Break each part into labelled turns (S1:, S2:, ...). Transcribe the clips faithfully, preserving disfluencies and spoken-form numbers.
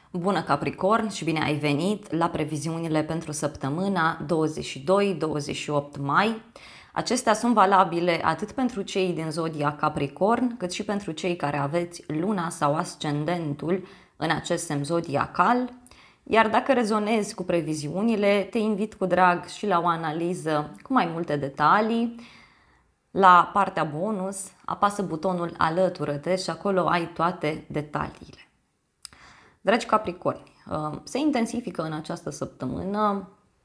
S1: Bună Capricorn și bine ai venit la previziunile pentru săptămâna douăzeci și doi douăzeci și opt mai. Acestea sunt valabile atât pentru cei din zodia Capricorn, cât și pentru cei care aveți luna sau ascendentul în acest semn zodiacal. Iar dacă rezonezi cu previziunile, te invit cu drag și la o analiză cu mai multe detalii. La partea bonus, apasă butonul Alătură-te și acolo ai toate detaliile. Dragi Capricorni, se intensifică în această săptămână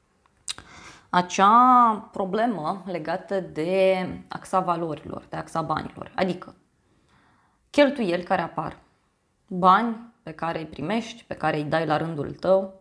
S1: acea problemă legată de axa valorilor, de axa banilor, adică cheltuieli care apar, bani pe care îi primești, pe care îi dai la rândul tău,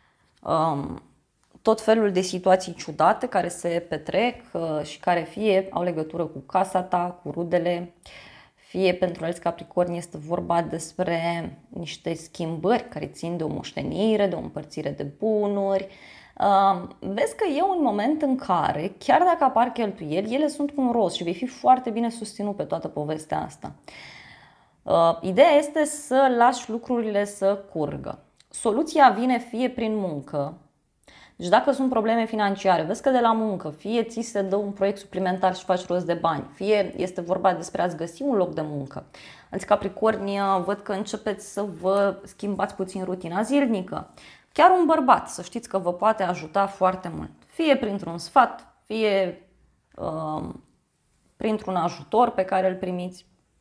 S1: tot felul de situații ciudate care se petrec și care fie au legătură cu casa ta, cu rudele, fie pentru alți Capricorni este vorba despre niște schimbări care țin de o moștenire, de o împărțire de bunuri. Uh, vezi că e un moment în care, chiar dacă apar cheltuieli, ele sunt cu un rost și vei fi foarte bine susținut pe toată povestea asta. Uh, ideea este să lași lucrurile să curgă. Soluția vine fie prin muncă. Deci dacă sunt probleme financiare, vezi că de la muncă fie ți se dă un proiect suplimentar și faci rost de bani, fie este vorba despre a-ți găsi un loc de muncă. Alți Capricorni văd că începeți să vă schimbați puțin rutina zilnică. Chiar un bărbat, să știți că vă poate ajuta foarte mult. Fie printr-un sfat, fie uh, printr-un ajutor pe care îl primiți.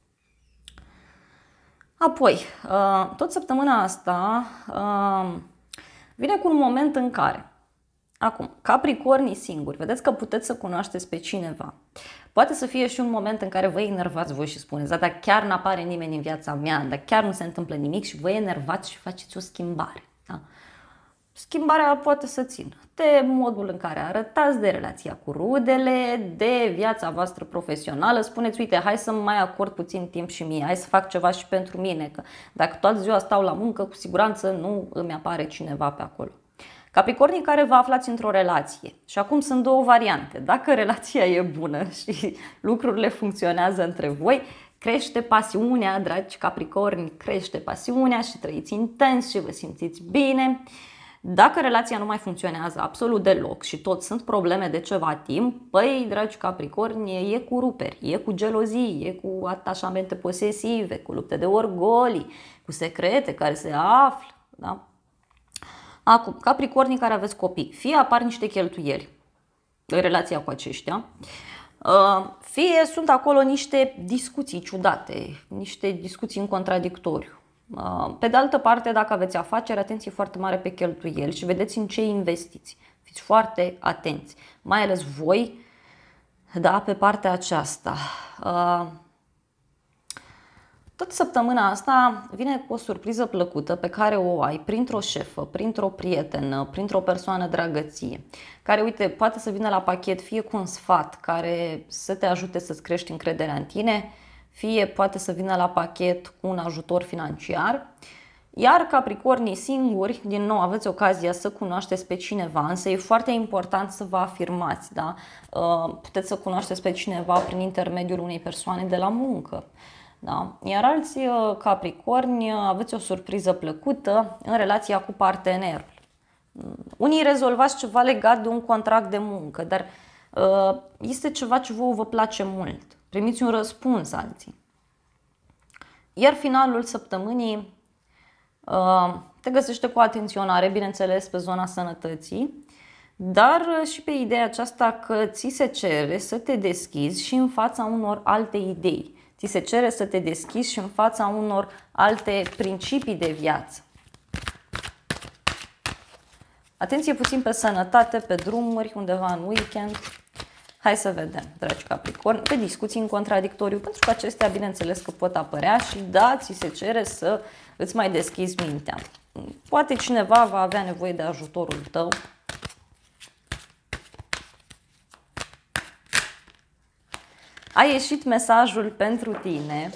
S1: Apoi, uh, tot săptămâna asta uh, vine cu un moment în care Acum, Capricornii singuri, vedeți că puteți să cunoașteți pe cineva. Poate să fie și un moment în care vă enervați voi și spuneți, da, dar chiar n-apare nimeni în viața mea, dar chiar nu se întâmplă nimic și vă enervați și faceți o schimbare. Da? Schimbarea poate să țină de modul în care arătați, de relația cu rudele, de viața voastră profesională. Spuneți, uite, hai să mai acord puțin timp și mie, hai să fac ceva și pentru mine, că dacă toată ziua stau la muncă, cu siguranță nu îmi apare cineva pe acolo. Capricornii care vă aflați într-o relație și acum sunt două variante. Dacă relația e bună și lucrurile funcționează între voi, crește pasiunea, dragi Capricorni, crește pasiunea și trăiți intens și vă simțiți bine. Dacă relația nu mai funcționează absolut deloc și tot sunt probleme de ceva timp, păi, dragi Capricorni, e cu ruperi, e cu gelozii, e cu atașamente posesive, cu lupte de orgolii, cu secrete care se află, da? Acum, Capricornii care aveți copii, fie apar niște cheltuieli în relația cu aceștia, fie sunt acolo niște discuții ciudate, niște discuții în contradictoriu. Pe de altă parte, dacă aveți afaceri, atenție foarte mare pe cheltuieli și vedeți în ce investiți. Fiți foarte atenți, mai ales voi, da, pe partea aceasta. Tot săptămâna asta vine cu o surpriză plăcută pe care o ai printr-o șefă, printr-o prietenă, printr-o persoană dragăție, care, uite, poate să vină la pachet fie cu un sfat care să te ajute să-ți crești încrederea în tine, fie poate să vină la pachet cu un ajutor financiar. Iar Capricornii singuri, din nou, aveți ocazia să cunoașteți pe cineva, însă e foarte important să vă afirmați, da? Puteți să cunoașteți pe cineva prin intermediul unei persoane de la muncă. Da? Iar alții Capricorni aveți o surpriză plăcută în relația cu partenerul. Unii rezolvați ceva legat de un contract de muncă, dar este ceva ce vouă vă place mult. Primiți un răspuns alții. Iar finalul săptămânii te găsește cu atenționare, bineînțeles, pe zona sănătății, dar și pe ideea aceasta că ți se cere să te deschizi și în fața unor alte idei. Ți se cere să te deschizi și în fața unor alte principii de viață. Atenție puțin pe sănătate, pe drumuri, undeva în weekend. Hai să vedem, dragi Capricorni, pe discuții în contradictoriu, pentru că acestea, bineînțeles, că pot apărea și da, ți se cere să îți mai deschizi mintea. Poate cineva va avea nevoie de ajutorul tău. A ieșit mesajul pentru tine,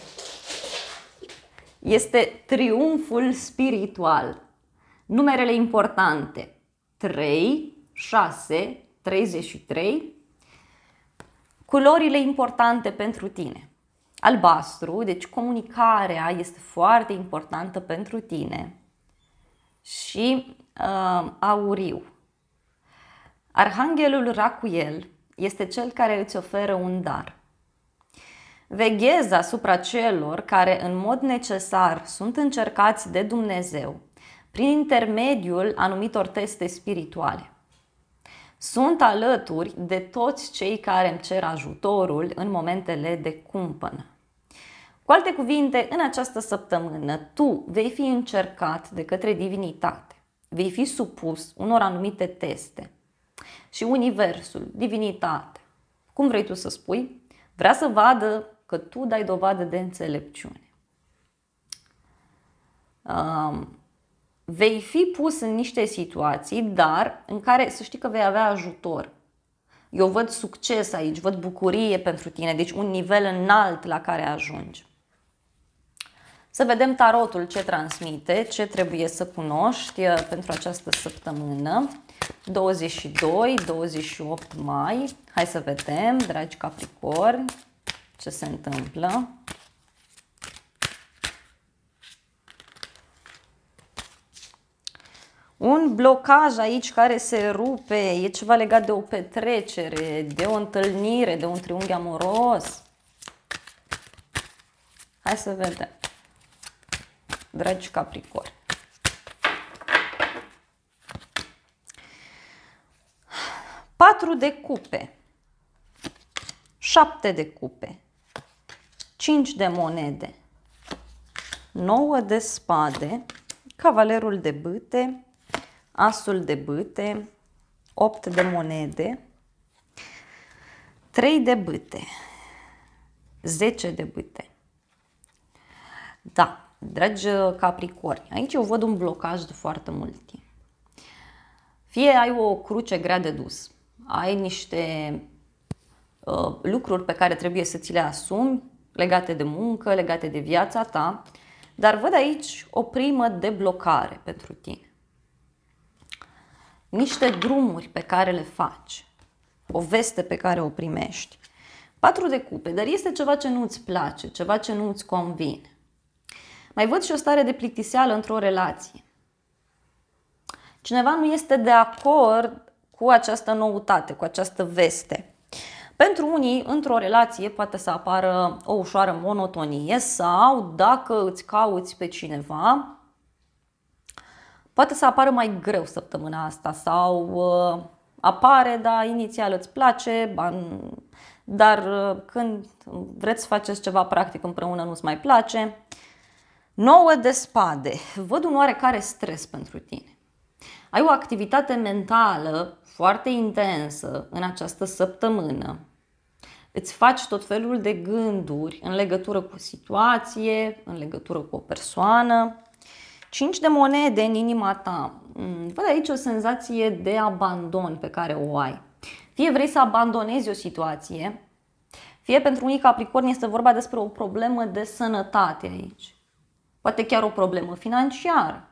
S1: este triumful spiritual. Numerele importante, trei, șase, treizeci și trei. Culorile importante pentru tine, albastru, deci comunicarea este foarte importantă pentru tine. și uh, auriu. Arhanghelul Racuel este cel care îți oferă un dar. Veghezi asupra celor care în mod necesar sunt încercați de Dumnezeu prin intermediul anumitor teste spirituale. Sunt alături de toți cei care îmi cer ajutorul în momentele de cumpănă. Cu alte cuvinte, în această săptămână tu vei fi încercat de către divinitate, vei fi supus unor anumite teste și universul, divinitatea, cum vrei tu să spui, vrea să vadă că tu dai dovadă de înțelepciune. Um, vei fi pus în niște situații, dar în care să știi că vei avea ajutor. Eu văd succes aici, văd bucurie pentru tine, deci un nivel înalt la care ajungi. Să vedem tarotul ce transmite, ce trebuie să cunoști pentru această săptămână, douăzeci și doi douăzeci și opt mai. Hai să vedem, dragi Capricorni, ce se întâmplă. Un blocaj aici care se rupe, e ceva legat de o petrecere, de o întâlnire, de un triunghi amoros. Hai să vedem, dragi Capricorni. patru de cupe, șapte de cupe, cinci de monede, nouă de spade, cavalerul de bâte, asul de bâte, opt de monede, trei de bâte, zece de bâte. Da, dragi Capricorni, aici eu văd un blocaj de foarte mult timp. Fie ai o cruce grea de dus, ai niște uh, lucruri pe care trebuie să ți le asumi, legate de muncă, legate de viața ta, dar văd aici o primă deblocare pentru tine. Niște drumuri pe care le faci, o veste pe care o primești. Patru de cupe, dar este ceva ce nu îți place, ceva ce nu îți convine. Mai văd și o stare de plictiseală într-o relație. Cineva nu este de acord cu această noutate, cu această veste. Pentru unii, într-o relație poate să apară o ușoară monotonie sau dacă îți cauți pe cineva, poate să apară mai greu săptămâna asta sau uh, apare, dar inițial îți place, dar uh, când vreți să faceți ceva practic împreună nu-ți mai place. Nouă de spade. Văd un oarecare stres pentru tine. Ai o activitate mentală foarte intensă în această săptămână. Îți faci tot felul de gânduri în legătură cu o situație, în legătură cu o persoană. Cinci de monede în inima ta. Văd aici o senzație de abandon pe care o ai. Fie vrei să abandonezi o situație, fie pentru unii Capricorni este vorba despre o problemă de sănătate aici. Poate chiar o problemă financiară.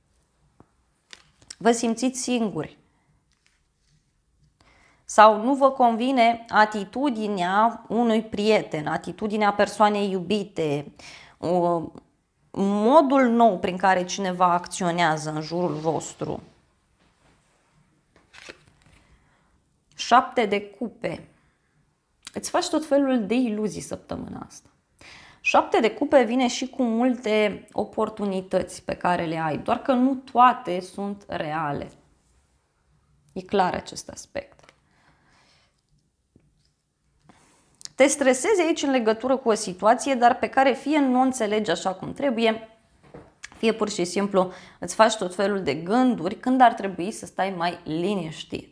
S1: Vă simțiți singuri. Sau nu vă convine atitudinea unui prieten, atitudinea persoanei iubite, modul nou prin care cineva acționează în jurul vostru. Șapte de cupe. Îți faci tot felul de iluzii săptămâna asta. Șapte de cupe vine și cu multe oportunități pe care le ai, doar că nu toate sunt reale. E clar acest aspect. Te stresezi aici în legătură cu o situație, dar pe care fie nu o înțelegi așa cum trebuie, fie pur și simplu îți faci tot felul de gânduri când ar trebui să stai mai liniștit.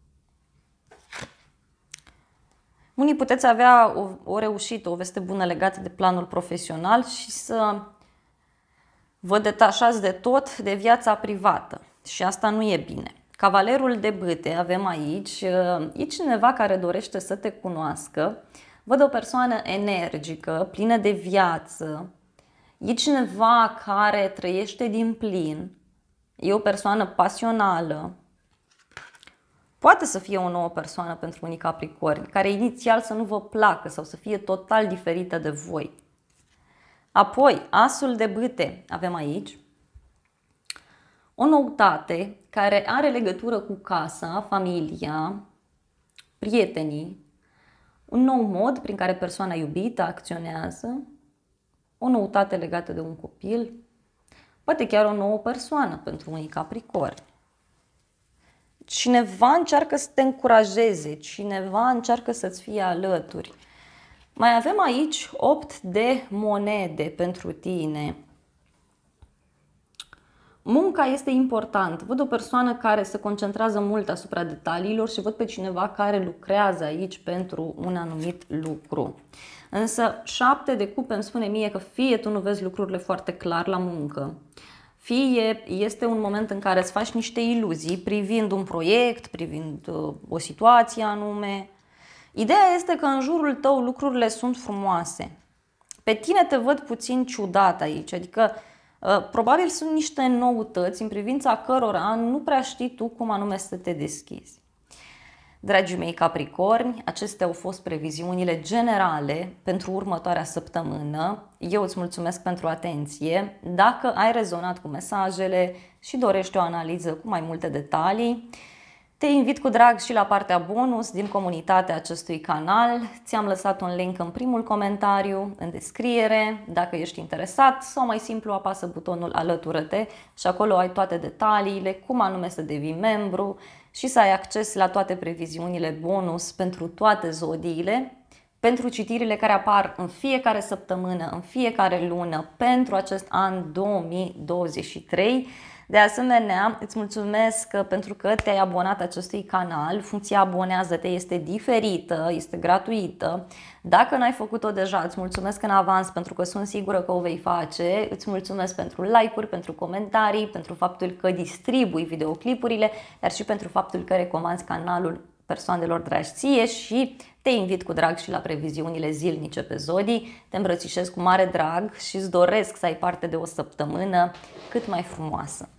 S1: Unii puteți avea o, o reușită, o veste bună legată de planul profesional și să vă detașați de tot de viața privată. Și asta nu e bine. Cavalerul de bâte avem aici. E cineva care dorește să te cunoască. Văd o persoană energică, plină de viață. E cineva care trăiește din plin. E o persoană pasională. Poate să fie o nouă persoană pentru unii Capricorni, care inițial să nu vă placă sau să fie total diferită de voi. Apoi, asul de bâte avem aici. o noutate care are legătură cu casa, familia, prietenii, un nou mod prin care persoana iubită acționează, o noutate legată de un copil, poate chiar o nouă persoană pentru unii Capricorni. Cineva încearcă să te încurajeze, cineva încearcă să-ți fie alături. Mai avem aici opt de monede pentru tine. Munca este important. Văd o persoană care se concentrează mult asupra detaliilor și văd pe cineva care lucrează aici pentru un anumit lucru. Însă șapte de cupe îmi spune mie că fie tu nu vezi lucrurile foarte clar la muncă, fie este un moment în care îți faci niște iluzii privind un proiect, privind uh, o situație anume. Ideea este că în jurul tău lucrurile sunt frumoase. Pe tine te văd puțin ciudat aici, adică uh, probabil sunt niște noutăți în privința cărora nu prea știi tu cum anume să te deschizi. Dragii mei Capricorni, acestea au fost previziunile generale pentru următoarea săptămână. Eu îți mulțumesc pentru atenție. Dacă ai rezonat cu mesajele și dorești o analiză cu mai multe detalii, te invit cu drag și la partea bonus din comunitatea acestui canal. Ți-am lăsat un link în primul comentariu, în descriere, dacă ești interesat, sau mai simplu apasă butonul alătură-te și acolo ai toate detaliile, cum anume să devii membru și să ai acces la toate previziunile bonus pentru toate zodiile, pentru citirile care apar în fiecare săptămână, în fiecare lună, pentru acest an două mii douăzeci și trei. De asemenea, îți mulțumesc pentru că te-ai abonat acestui canal. Funcția abonează-te este diferită, este gratuită. Dacă n-ai făcut-o deja, îți mulțumesc în avans pentru că sunt sigură că o vei face. Îți mulțumesc pentru like-uri, pentru comentarii, pentru faptul că distribui videoclipurile, dar și pentru faptul că recomanzi canalul persoanelor dragi ție și te invit cu drag și la previziunile zilnice pe zodii. Te îmbrățișez cu mare drag și îți doresc să ai parte de o săptămână cât mai frumoasă.